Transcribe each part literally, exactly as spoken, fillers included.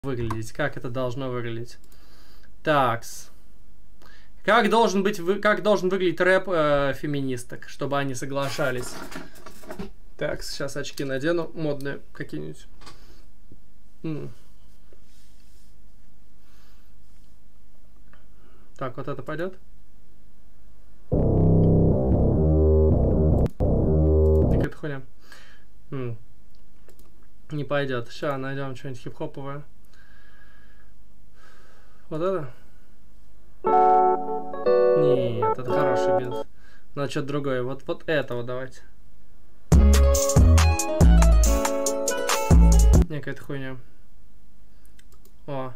выглядеть, как это должно выглядеть. Такс. Как должен быть, как должен выглядеть рэп э, феминисток, чтобы они соглашались. Так, сейчас очки надену, модные какие-нибудь. М. Так, вот это пойдет? Какая-то хуйня. М. Не пойдет. Сейчас найдем что-нибудь хип-хоповое. Вот это? Нет, это хороший бит. Надо что-то другое. Вот, вот этого давайте. Не, какая-то хуйня. О.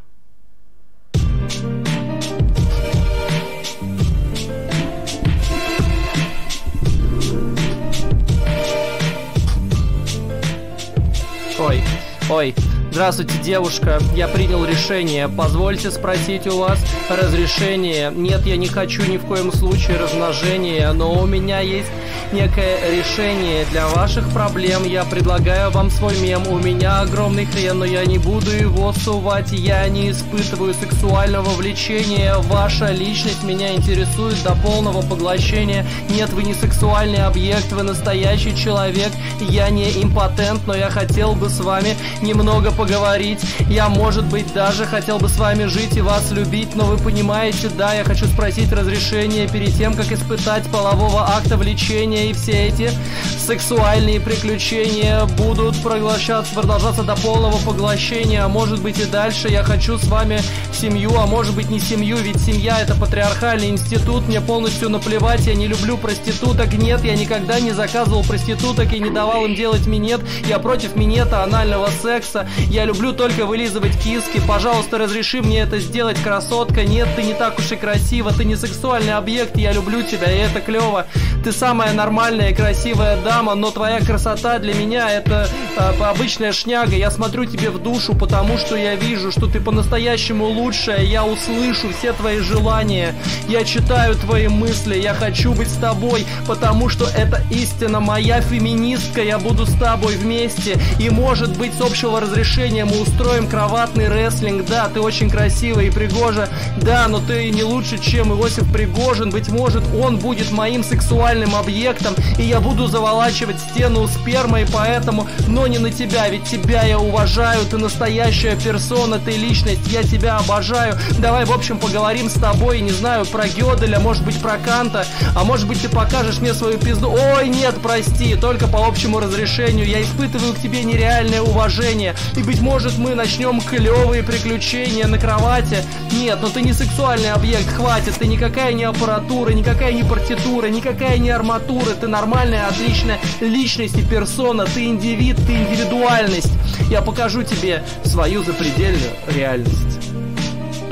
Ой, ой. Здравствуйте, девушка. Я принял решение. Позвольте спросить у вас разрешение. Нет, я не хочу ни в коем случае размножения, но у меня есть некое решение для ваших проблем. Я предлагаю вам свой мем. У меня огромный хрен, но я не буду его сувать. Я не испытываю сексуального влечения. Ваша личность меня интересует до полного поглощения. Нет, вы не сексуальный объект, вы настоящий человек. Я не импотент, но я хотел бы с вами немного поговорить. Говорить. Я, может быть, даже хотел бы с вами жить и вас любить, но вы понимаете, да, я хочу спросить разрешение перед тем, как испытать полового акта влечения, и все эти сексуальные приключения будут проглощаться, продолжаться до полного поглощения, а может быть и дальше. Я хочу с вами семью, а может быть не семью, ведь семья — это патриархальный институт, мне полностью наплевать, я не люблю проституток, нет, я никогда не заказывал проституток и не давал им делать минет, я против минета, анального секса. Я люблю только вылизывать киски. Пожалуйста, разреши мне это сделать, красотка. Нет, ты не так уж и красива. Ты не сексуальный объект. Я люблю тебя, и это клево. Ты самая нормальная и красивая дама, но твоя красота для меня — это э, обычная шняга. Я смотрю тебе в душу, потому что я вижу, что ты по-настоящему лучшая. Я услышу все твои желания. Я читаю твои мысли. Я хочу быть с тобой, потому что это истина моя феминистка. Я буду с тобой вместе. И, может быть, с общего разрешения мы устроим кроватный рестлинг. Да, ты очень красивая и пригожа. Да, но ты не лучше, чем Иосиф Пригожин. Быть может, он будет моим сексуальным объектом, и я буду заволачивать стену спермой, поэтому, но не на тебя, ведь тебя я уважаю. Ты настоящая персона, ты личность, я тебя обожаю. Давай, в общем, поговорим с тобой, не знаю, про Гёделя, может быть, про Канта, а может быть, ты покажешь мне свою пизду. Ой, нет, прости, только по общему разрешению. Я испытываю к тебе нереальное уважение, и, быть может, мы начнем клевые приключения на кровати. Нет, но ты не сексуальный объект, хватит. Ты никакая не аппаратура, никакая не партитура, никакая не арматура. Ты нормальная, отличная личность и персона. Ты индивид, ты индивидуальность. Я покажу тебе свою запредельную реальность.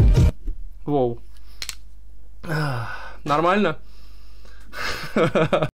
Воу. Нормально?